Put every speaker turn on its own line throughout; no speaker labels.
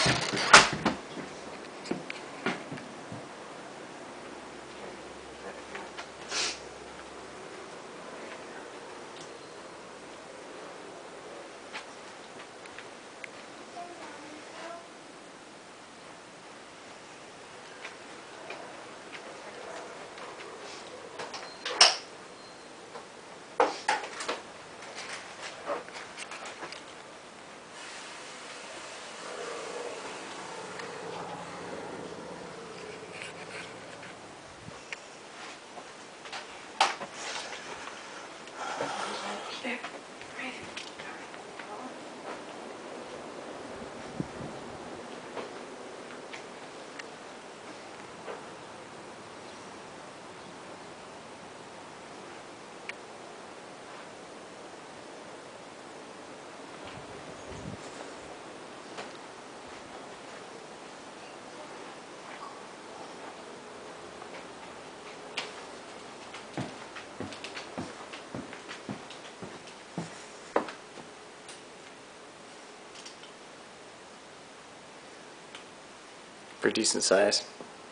Pretty decent size.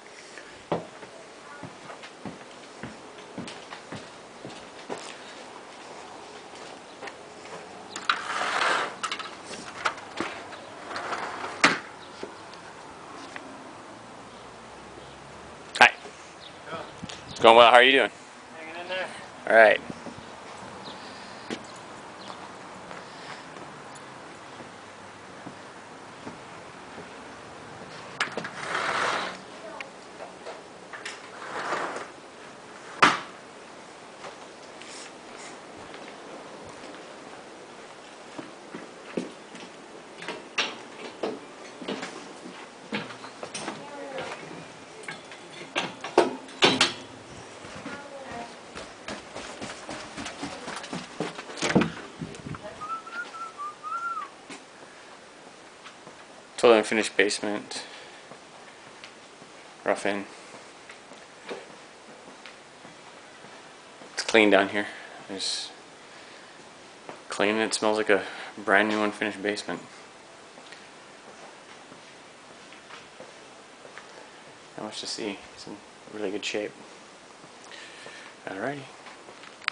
Hi. It's going well. How are you doing?
Hanging in there.
All right. Totally unfinished basement. Rough in. It's clean down here. It's clean and it smells like a brand new unfinished basement. Not much to see. It's in really good shape. Alrighty.